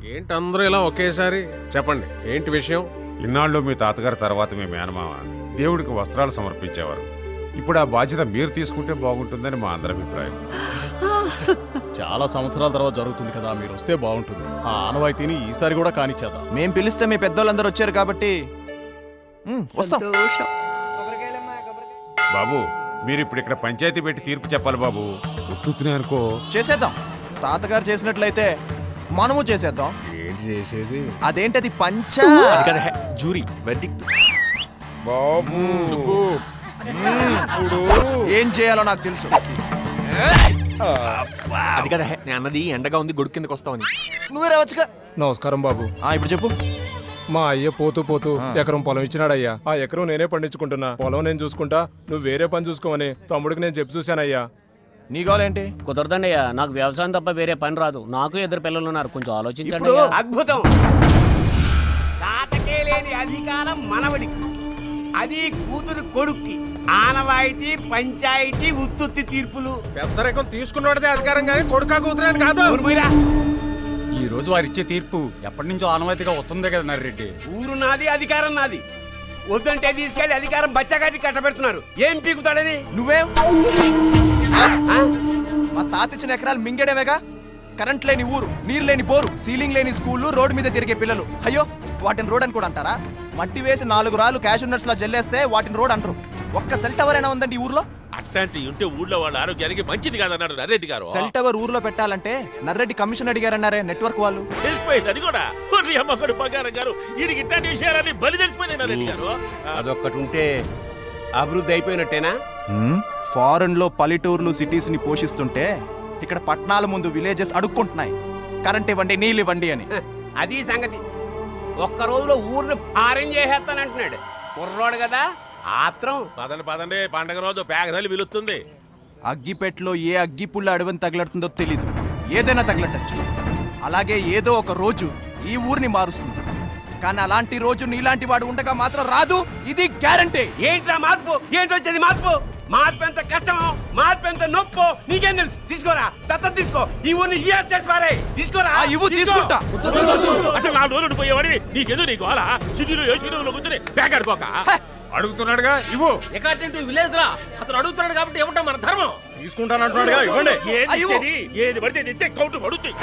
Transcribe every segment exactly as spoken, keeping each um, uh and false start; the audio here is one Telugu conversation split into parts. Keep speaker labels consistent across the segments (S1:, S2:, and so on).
S1: ఏంటి అందరూ ఇలా ఒకేసారి చెప్పండి, ఏంటి విషయం?
S2: ఇన్నాళ్ళు మీ తాతగారి తర్వాత మీ మేనమామ దేవుడికి వస్త్రాలు సమర్పించేవారు. ఇప్పుడు ఆ బాధ్యత మీరు తీసుకుంటే బాగుంటుందని మా అందరి అభిప్రాయం.
S3: చాలా సంవత్సరాల తర్వాత జరుగుతుంది కదా, మీరు వస్తే బాగుంటుంది. ఆ ఆనవాయితీని ఈసారి కూడా కానిచ్చేద్దాం.
S4: మేం పిలిస్తే మీ పెద్దోళ్ళందరూ వచ్చారు కాబట్టి వస్తాం.
S2: బాబు, మీరు ఇప్పుడు ఇక్కడ పంచాయతీ పెట్టి తీర్పు చెప్పాలి బాబు. ఉత్తునే అనుకో
S4: చేసేద్దాం. తాతగారు చేసినట్లయితే మనము చేసేద్దాం.
S1: ఏంటి చేసేది?
S4: అదేంటది పంచ
S3: జూరీ వెర్డిక్ట్.
S5: బాబు
S4: ఏం చేయాలో నాకు తెలుసు.
S6: అది కదా నేను అన్నది, ఎండగా ఉంది గొడుగు కిందకి వస్తావని.
S4: నువ్వే రావచ్చుగా.
S7: నమస్కారం బాబు.
S4: ఇప్పుడు చెప్పు.
S7: మా అయ్య పోతూ పోతూ ఎకరం పొలం ఇచ్చినాడయ్యా. ఆ ఎకరం నేనే పండించుకుంటున్నా. పొలం నేను చూసుకుంటా, నువ్వు వేరే పని చూసుకోమని తమ్ముడికి నేను చెప్పి చూశానయ్యా.
S4: నీ కావాలేంటి?
S8: కుదరదండి అయ్యా, నాకు వ్యవసాయం తప్ప వేరే పని రాదు. నాకు ఇద్దరు పిల్లలు ఉన్నారు, కొంచెం ఆలోచించండి.
S9: అద్భుతం. తాతకే లేని అధికారం మనవడికి, అది కూతురు కొడుక్కి. ఆనవాయితీ, పంచాయతీ, ఉత్తుత్తి తీర్పులు.
S1: పెద్దరికం తీసుకున్నదే అధికారం కానీ కొడుకా కూతురని కాదు.
S3: ఈ రోజు వారిచ్చే తీర్పు ఎప్పటి నుంచో ఆనవాయితీగా వస్తుందే కదా నర్రెడ్డి.
S9: ఊరు నాది, అధికారం నాది. వద్దంటే తీసుకెళ్లి అధికారం బచ్చగాటి కట్టబెడుతున్నారు. ఏం పీకుతాడని?
S4: నువ్వేం? మా తాత ఇచ్చిన ఎకరాలు మింగేడమేగా. కరెంట్ లేని ఊరు, నీరు లేని బోరు, సీలింగ్ లేని స్కూళ్ళు, రోడ్డు మీద తిరిగే పిల్లలు. అయ్యో, వాటిని రోడ్ అని కూడా అంటారా? మట్టి వేసి నాలుగు రాళ్ళు క్యాష్ నట్స్ లా జల్లేస్తే వాటిని రోడ్ అంటారు. ఒక్క సెల్ టవర్ అయినా ఉందండి ఈ ఊర్లో?
S10: అట్లాంటి ఉంటే ఊళ్ళో వాళ్ళ ఆరోగ్యానికి మంచిది కాదన్నాడు నర్రెడ్డి గారు.
S4: సెల్ టవర్ ఊర్లో పెట్టాలంటే నర్రెడ్డి కమిషన్ అడిగారన్నారే నెట్వర్క్ వాళ్ళు.
S10: తెలిసిపోయింది అది కూడా. అమ్మకడు బంగారం గారు వీడికి ఇట్లాంటి విషయాలన్నీ బలి తెలిసిపోయింది నర్రెడ్డి గారు.
S9: అదొక్కటి ఉంటే అభివృద్ధి అయిపోయినట్టేనా?
S4: ఫారెన్ లో పల్లెటూర్లు సిటీస్ ని పోషిస్తుంటే ఇక్కడ పట్టణాల ముందు విలేజెస్ అడుక్కుంటున్నాయి, కరెంట్ ఇవ్వండి, నీళ్ళు ఇవ్వండి అని.
S9: అది సంగతి. ఒక్క రోజులో ఊరిని ఫారెన్ చేసేస్తానంటున్నాడు కుర్రోడు కదా. ఆత్రం.
S10: పదండి పదండి, పండగ రోజు పేగదల్లి పిలుస్తుంది.
S4: అగ్గిపెట్లో ఏ అగ్గి పుల్ల అడవిని తగలడుతుందో తెలీదు, ఏదైనా తగలటచ్చు. అలాగే ఏదో ఒక రోజు ఈ ఊరిని మారుస్తుంది. కానీ అలాంటి రోజు నీలాంటి వాడు ఉండగా మాత్రం రాదు, ఇది గ్యారంటీ.
S9: ఏంట్రా మార్పు? ఏంటి వచ్చేది మార్పు? మార్పు ఎంత కష్టమో, మార్పు ఎంత నొప్పో నీకేం తెలుసు? తీసుకోరా, దత్తత తీసుకో. ఈ ఊరిని తీసుకోరా.
S4: తీసుకుంటా.
S10: అసలు నాలుగు రోజులు పోయేవాడి నీకెందుకు నీకు అలా సిటీలో ఏ సిటీలో కూర్చొని పేకాడుకోక
S2: అడుగుతున్నాడుగా ఇవ్వు.
S6: ఎకార్టెంట్ విలేజ్ రా, అతను అడుగుతున్నాడు కాబట్టి ఇవ్వటం మన ధర్మం.
S2: తీసుకుంటానంటున్నాడుగా, ఇవ్వండి.
S10: ఏది ఏది పడితే నిత్తే కౌంటు పడుతుంది.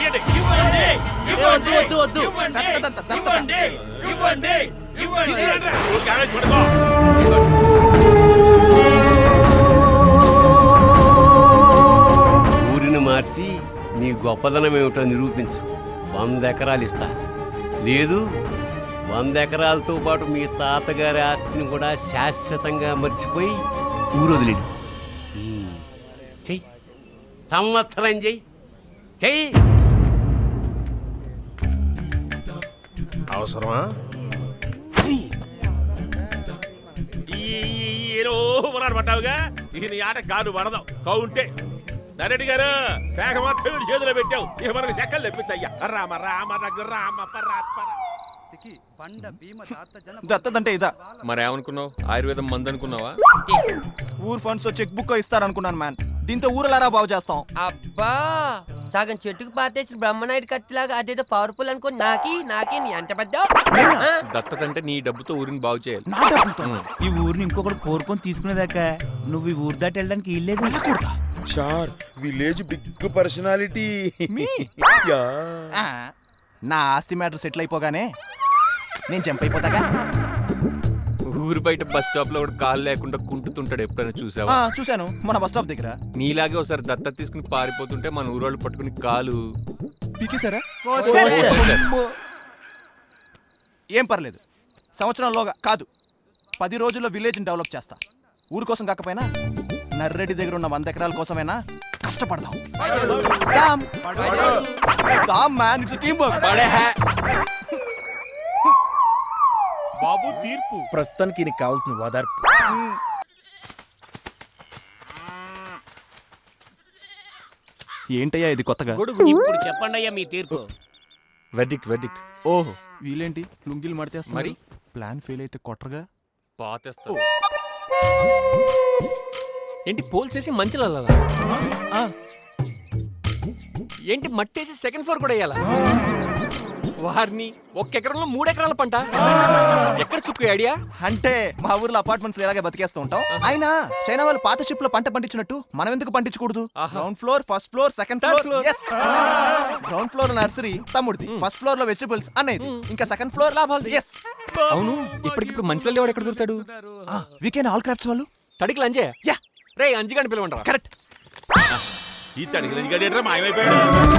S9: ఊరిని మార్చి నీ గొప్పదనం ఏమిటో నిరూపించు. వంద ఎకరాలు ఇస్తా. లేదు, వంద ఎకరాలతో పాటు మీ తాతగారి ఆస్తిని కూడా శాశ్వతంగా మర్చిపోయి ఊరు వదిలేడు. చెయ్యి, సంవత్సరం చెయ్యి చెయ్యి.
S1: అవసరమా?
S10: పడ్డావుగా, ఇది నీ ఆట కాదు పడదాం. కౌంటే నరెడ్డి గారు పేక మాత్రం చేతిలో పెట్టావు. ఇక మనకు చెక్కలు తెప్పించయ్యా. రామ రామ రఘు రామ
S4: దత్తదంటే ఇదా?
S6: మరేమనుకున్నావు? ఆయుర్వేదం మందు అనుకున్నావా?
S4: ఊరు ఫండ్స్ చెక్ బుక్ ఇస్తారనుకున్నాను మ్యాన్. దీంతో ఊరలారా బాగు చేస్తాం.
S11: అబ్బా, సగం చెట్టుకు పాతేసి బ్రహ్మనాయుడు కత్తిలాగా అదేదో పవర్ఫుల్ అనుకో. నాకి నాకి ఎంత పెద్ద
S6: దత్తత అంటే నీ డబ్బుతో ఊరిని బాగు చేయాలి.
S12: ఈ ఊరిని ఇంకొకటి కోరుకొని తీసుకునేదాకా నువ్వు ఈ ఊరు దాటి వెళ్ళడానికి ఇల్లేదు.
S5: షార్ విలేజ్ బిగ్ పర్సనాలిటీ.
S4: నా ఆస్తి మ్యాటర్ సెటిల్ అయిపోగానే నేను జంప్ అయిపోతాగా.
S6: ఊరు బయట బస్ స్టాప్ లో కాలు లేకుండా కుంటుతుంటాడు. ఎప్పుడైనా చూసావా?
S4: చూశాను, మన బస్ స్టాప్ దగ్గర.
S6: నీలాగే ఒకసారి దత్తత తీసుకుని పారిపోతుంటే మన ఊరోళ్ళు పట్టుకుని కాలు
S4: పీకేశారా? ఏం పర్లేదు, సంవత్సరంలోగా కాదు పది రోజుల్లో విలేజ్ ని డెవలప్ చేస్తా. ఊరు కోసం కాకపోయినా నర్రెడ్డి దగ్గర ఉన్న వంద ఎకరాల కోసమైనా కష్టపడదాం.
S3: బాబు తీర్పు.
S7: ప్రస్తుతానికి నీకు కావాల్సిన ఓదార్పు.
S4: ఏంటయ్యా ఇది కొత్తగా?
S8: ఇప్పుడు చెప్పండి అయ్యా మీ తీర్పు.
S3: Verdict verdict.
S4: ఓహో, వీలేంటి లుంగిలు మడితేస్తా?
S6: మరి
S4: ప్లాన్ ఫెయిల్ అయితే కొట్టరుగా
S6: పాతేస్తా. ఏంటి పోల్ చేసి మంచిలా ఏంటి మట్టేసి సెకండ్ ఫ్లోర్ కూడా వేయాలా? వారిని ఒక్క ఎకరంలో మూడు ఎకరాల పంట ఎక్కడ చుక్కు ఐడియా?
S4: అంటే మా ఊర్లో అపార్ట్మెంట్స్ ఇలాగే బతికేస్తూ ఉంటాం. అయినా చైనా వాళ్ళు పాత షిప్ లో పంట పండించినట్టు మనం ఎందుకు పండించకూడదు? Ground floor, first floor, second floor. Ground floor nursery తమ్ముడిది, ఫస్ట్ ఫ్లోర్ లో వెజిటబుల్స్ అనేది, ఇంకా సెకండ్ ఫ్లోర్ లాభాలు. ఎస్
S6: అవును, ఇప్పటికిప్పుడు మనుషులు వాడు ఎక్కడ దొరుకుతాడు?
S4: వీకెండ్ ఆల్ క్రాఫ్ట్స్ వాళ్ళు.
S6: తడికి లంజే యా రే అంజిగాని పిలవంటారా?
S4: కరెక్ట్.
S10: ఈ తడికి లంజిగాడు మాయమైపోయాడు.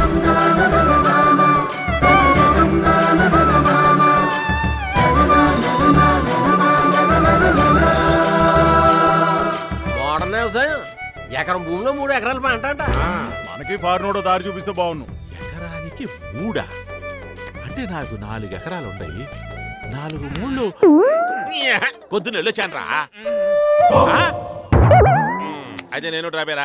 S1: మోడర్న్ వ్యవసాయం ఎకరం భూమిలో మూడు ఎకరాల పంట అంట.
S3: మనకి ఫార్నోడో దారి చూపిస్తే బాగుండు.
S10: ఎకరానికి మూడా అంటే నాకు నాలుగు ఎకరాలు ఉన్నాయి. నాలుగు మూడు పొద్దున్న వెళ్ళొచ్చానరా. అయితే నేను డ్రాబేరా.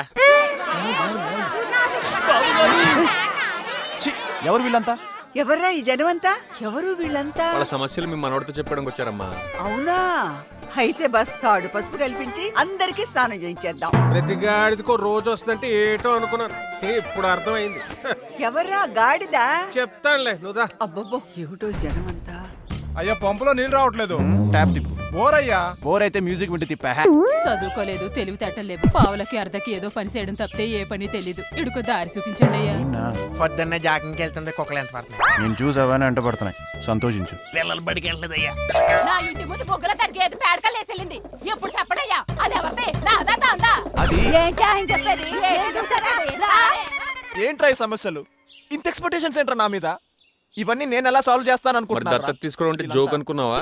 S4: ఎవరు వీళ్ళంతా?
S13: ఎవర్రా ఈ జనమంతా? ఎవరు వీళ్ళంతా?
S6: వాళ్ళ సమస్యలు మీ మనోడితో చెప్పడానికి వచ్చారమ్మా.
S13: అవునా? అయితే బస్తాడు పసుపు కల్పించి అందరికి స్నానం చేయించేద్దాం.
S1: ప్రతి గాడిదకో రోజు వస్తుందంటే ఏటో అనుకున్నాను, ఇప్పుడు అర్థమైంది.
S13: ఎవర్రా గాడిదా?
S1: చెప్తానులే నువ్వుదా.
S13: అబ్బబ్బో ఏమిటో జనమంతా.
S7: అయ్యా పంపులో నీళ్ళు రావట్లేదు.
S4: ట్యాప్ తిప్పు.
S7: బోర్ అయ్యా.
S4: బోర్ అయితే మ్యూజిక్ వింటూ తిప్పా.
S14: చదువుకోలేదు, తెలివితేటలేవు, పావులకి అర్ధకి ఏదో పని చేయడం తప్పితే ఏ పని తెలీదు. ఇడుకో దారి చూపించండి అయ్యా.
S15: పొద్దున్నే జాగింగ్కి వెళ్తుంది, కుక్కలు ఎంత పడుతుంది.
S4: నేను చూసావని అంట పడుతున్నాయి, సంతోషించు.
S15: పిల్లలు బడికి వెళ్ళలేదయ్యా.
S14: నా ఇంటి ముందు బొగ్గుల తరిగేది పేడకలేసెళ్ళింది. ఎప్పుడు చెప్పడయ్యా? అది ఎవరిదే? నాదా తాందా?
S4: అది
S14: ఏంటా ఆయన చెప్పేది?
S4: ఏంట్రా ఈ సమస్యలు? ఇంత ఎక్స్పెక్టేషన్స్ ఏంట్రా నా మీద? ఇవన్నీ నేను ఎలా సాల్వ్ చేస్తాను అనుకుంటున్నా.
S6: దత్తత తీసుకోవడం అంటే జోక్ అనుకున్నావా?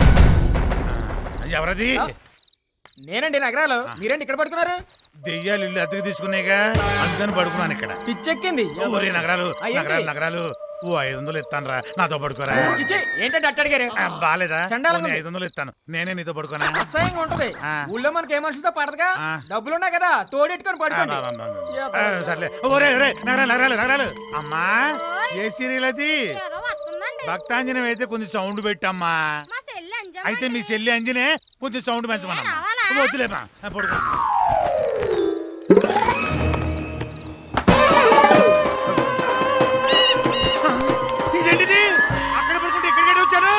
S15: ఎవరది?
S16: నేనండి నగరాలు. మీరేంటి ఇక్కడ పడుకున్నారు?
S15: దెయ్యాలు ఇల్లు అద్దెకి తీసుకునేగా, అందుకని పడుకున్నాను ఇక్కడ.
S16: పిచ్చెక్కింది.
S15: ఊరే నగరాలు నగరాలు నగరాలు ఓ ఐదు వందలు ఇస్తాను రా, నాతో పడుకోరా.
S16: ఏంటంటే అట్ట అడిగారు?
S15: బాలేదా? ఐదు వందలు ఇస్తాను, నేనే నీతో పడుకోనా?
S16: అసహ్యంగా ఉంటది. ఊళ్ళో మనకి ఏ మనుషులతో పడదుగా, డబ్బులున్నాయి కదా తోడెట్టుకొని పడుకోండి.
S15: సర్లే. ఓరే ఒరే నగరాలు నగరాలు నగరాలు. అమ్మా ఏ సీరియల్ అది? భక్తాంజనం అయితే కొంచెం సౌండ్ పెట్టమ్మా. అయితే మీ చెల్లి అంజనే కొంచెం సౌండ్ పెంచమన్నా. వద్దులేమా పడుకో. ఇదేంటిది? అక్కడ పడుకుంటే ఇక్కడికి వచ్చాను.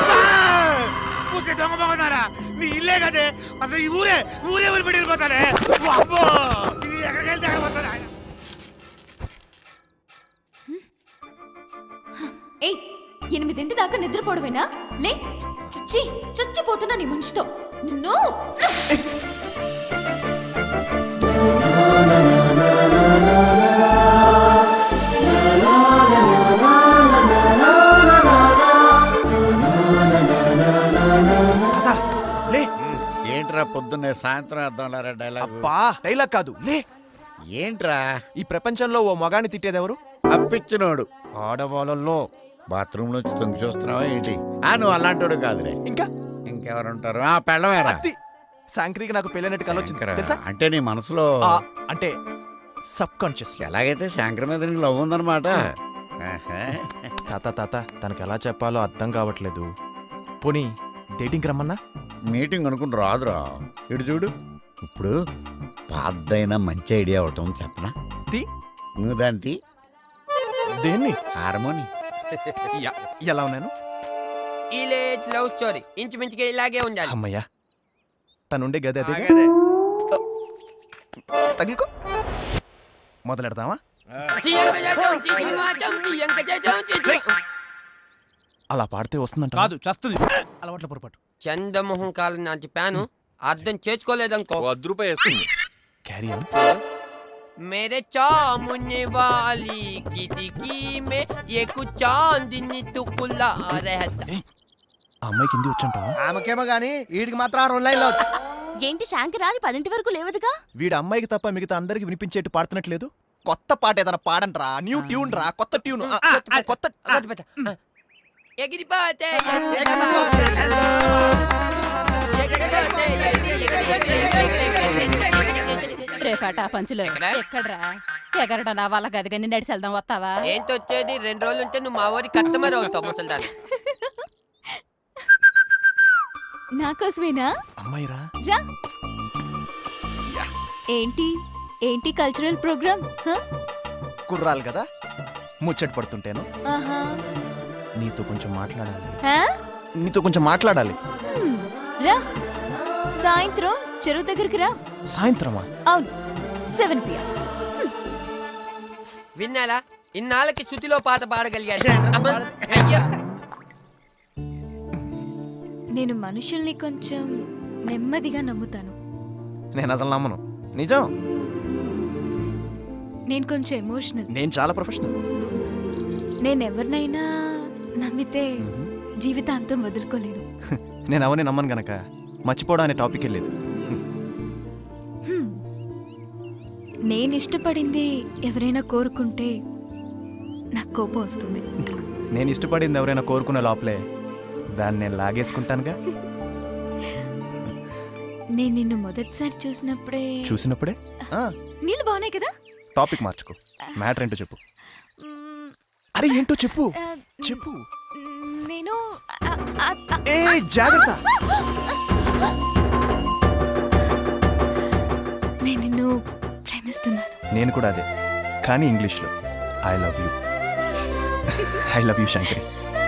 S15: దొంగ బాగున్నారా? నీ ఇల్లే కదే, అసలు ఈ ఊరే ఊరే ఊరి పెట్టి వెళ్ళిపోతానే. అబ్బో ఇది ఎక్కడికి వెళ్తే ఎక్కడ పోతారా?
S17: ఏయ్, ఎనిమిదింటి దాకా నిద్రపోవడమేనా? లే, చిచ్చి చచ్చిపోతున్నా నీ మనిషితో. నిన్ను
S18: ఏంట్రా పొద్దున్నే సాయంత్రం అర్థం డైలాగ్?
S4: డైలాగ్ కాదు, లే.
S18: ఏంట్రా?
S4: ఈ ప్రపంచంలో ఓ మగాన్ని తిట్టేదెవరు?
S18: అప్పిచ్చినోడు.
S4: ఆడవాళ్ళలో
S18: బాత్రూమ్ నుంచి తొంగి చూస్తున్నావా ఏంటి? ఆ నువ్వు అలాంటోడు కాదులే.
S4: ఇంకా
S18: ఇంకెవరు ఉంటారు? ఆ పెళ్ళమేరా.
S4: సాంక్రీకి నాకు పెళ్ళినట్టు కలొచ్చింది తెలుసా?
S18: అంటే నీ మనసులో
S4: అంటే సబ్ కాన్షియస్.
S18: ఎలాగైతే శంకర్ మీద నీకు లవ్ ఉందన్నమాట.
S4: తాత తాత తనకు ఎలా చెప్పాలో అర్థం కావట్లేదు. పోనీ డేటింగ్ రమ్మన్నా?
S18: మీటింగ్ అనుకుని రాదురా. ఇటు చూడు, ఇప్పుడు పాద్దైనా మంచి ఐడియా అవటం చెప్పనా?
S4: తీ
S18: నువ్వు దాని తీ.
S4: దేన్ని?
S18: హార్మోని.
S4: ఎలా ఉన్నాను?
S11: విలేజ్ లవ్ స్టోరీ ఇంచుమించుగా ఇలాగే ఉండాలి.
S4: అమ్మయ్యా, తనుండే గది అదే. తగులుకో. మొదలెడతావా? అలా పాడితే వస్తుందంట.
S16: కాదు, చస్తుంది. అలవాట్ల పొరపాటు.
S11: చంద్రమోహన్ కాలం నాటి ప్యాను అర్థం చేసుకోలేదనుకో,
S6: వద్ద రూపాయి వేస్తుంది.
S4: Carry on.
S11: मेरे चामुने वाली खिड़की में एक चांदनी तुकुला रहता.
S4: అమ్మాయికి హిందీ వచ్చంటావా?
S15: ఆమెకేమో గానీ వీడికి మాత్రం ఆరు లైన్లో.
S17: ఏంటి శాంకరాది పదింటి వరకు లేవదుగా?
S4: వీడి అమ్మాయికి తప్ప మిగతా అందరికి వినిపించేట్టు పాడుతున్నట్లేదు. కొత్త పాట ఏదైనా పాడంట్రా. న్యూ ట్యూన్ రా, కొత్త ట్యూన్. కొత్త
S11: ఎగిరిపోతే
S14: రేపట పంచులు ఎక్కడ్రా? ఎగరట నా వాళ్ళ గది కానీ నడిచి వెళ్దాం, వస్తావా?
S11: ఏంటి వచ్చేది? రెండు రోజులు ఉంటే నువ్వు మా ఊరి కస్టమర్ అవుతావు ముసల్దాన్ని.
S17: నా కోసమేనా?
S4: అమ్మాయిరా.
S17: ఏంటి ఏంటి కల్చరల్ ప్రోగ్రామ్?
S4: కుర్రాలు కదా, ముచ్చట పడుతుంటేను.
S17: ఆహా,
S4: నీతో కొంచెం మాట్లాడాలి
S17: హా?
S4: నీతో కొంచెం మాట్లాడాలి
S17: హ్మ్, రా సాయంత్రం చెరువు దగ్గరికి రా.
S4: సాయంత్రమా?
S17: అవును, సెవెన్ పిఎం.
S11: విన్నాలా ఇన్నాళ్ళకి శృతిలో పాట పాడగలిగాను. అబ్బా, అయ్యో.
S17: నేను మనుషుల్ని కొంచెం నెమ్మదిగా నమ్ముతాను.
S4: నేను అసలు నమ్మను. నిజం.
S17: నేను కొంచెం ఎమోషనల్.
S4: నేను చాలా ప్రొఫెషనల్.
S17: నేను ఎవరినైనా నమ్మితే జీవితాంతం వదులుకోలేను.
S4: నేను అవన్నీ నమ్మను గనక మర్చిపోవడం అనే టాపిక్ లేదు.
S17: హ్మ్. నేను ఇష్టపడింది ఎవరైనా కోరుకుంటే నాకు కోపం వస్తుంది.
S4: నేను ఇష్టపడింది ఎవరైనా కోరుకునే లోపలే దాన్ని నేను లాగేసుకుంటానుగా.
S17: నేను నిన్ను మొదటిసారి చూసినప్పుడే
S4: చూసినప్పుడే
S17: నీళ్ళు బాగున్నాయి కదా.
S4: టాపిక్ మార్చుకో. మ్యాటర్ ఏంటో చెప్పు. అరే ఏంటో చెప్పు చెప్పు.
S17: నేను
S4: ఏ జాగ్రత్త.
S17: నేను నిన్ను ప్రేమిస్తున్నాను.
S4: నేను కూడా అదే, కానీ ఇంగ్లీష్లో. I love you. I love you Shankari.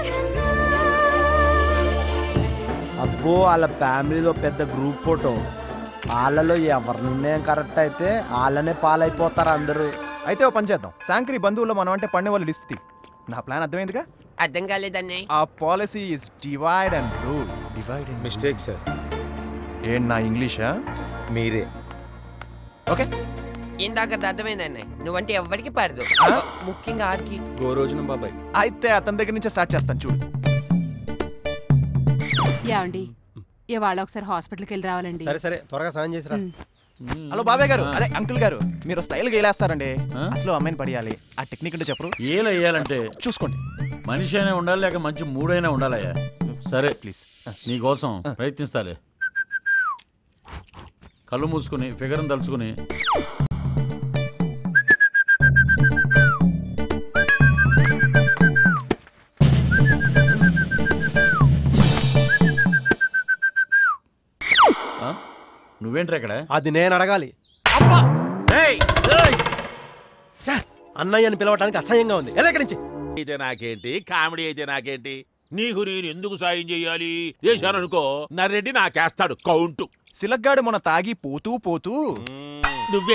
S19: అబ్బో వాళ్ళ ఫ్యామిలీలో పెద్ద గ్రూప్ ఫోటో. వాళ్ళలో ఎవరి నిర్ణయం కరెక్ట్ అయితే వాళ్ళనే పాలైపోతారు అందరూ.
S4: అయితే ఓ పని చేద్దాం. శాంకరి బంధువుల్లో మనం అంటే పండే వాళ్ళు లిస్ట్. నా ప్లాన్ అర్థమైందిగా?
S11: అర్థం కాలేదన్నీ.
S4: ఆ policy is divide and rule. Divide and
S19: mistake sir.
S4: ఏంటి నా ఇంగ్లీషా?
S19: మీరే.
S11: ఓకే, ఇందాక అర్థమైంది అన్నయ్య. నువ్వంటే ఎవరికి పడదు, ముఖ్యంగా ఆడికి.
S19: గోరోజున బాబాయ్.
S4: అయితే అతని దగ్గర నుంచే స్టార్ట్ చేస్తాను చూడు.
S14: ఏమండి ఇవాళ ఒకసారి హాస్పిటల్కి వెళ్ళి రావాలండి.
S19: సరే సరే త్వరగా సాయం చేసిరా.
S4: హలో బాబాయ్ గారు, అదే అంకుల్ గారు, మీరు స్టైల్గా వేలేస్తారండి. అసలు అమ్మాయిని పడియాలి. ఆ టెక్నిక్ అంటే చెప్పరు.
S20: ఏలు వేయాలంటే
S4: చూసుకోండి.
S20: మనిషి అయినా ఉండాలి, లేక మంచి మూడైనా ఉండాలయ్యా. సరే
S4: ప్లీజ్,
S20: నీకోసం ప్రయత్నిస్తాలే. కళ్ళు మూసుకుని ఫిగర్ని తలుచుకుని నువ్వేంట్రా ఇక్కడ?
S19: అది నేను అడగాలి. అన్నయ్య అని పిలవడానికి అసహ్యంగా ఉంది. ఎలా ఇక్కడి నుంచి?
S10: అయితే నాకేంటి, కామెడీ అయితే నాకేంటి? నీకు నేను ఎందుకు సాయం చెయ్యాలి? చేశాననుకో నర్రెడ్డి నాకేస్తాడు కౌంటు.
S4: సిలగ్గాడు మొన్న తాగి పోతూ పోతూ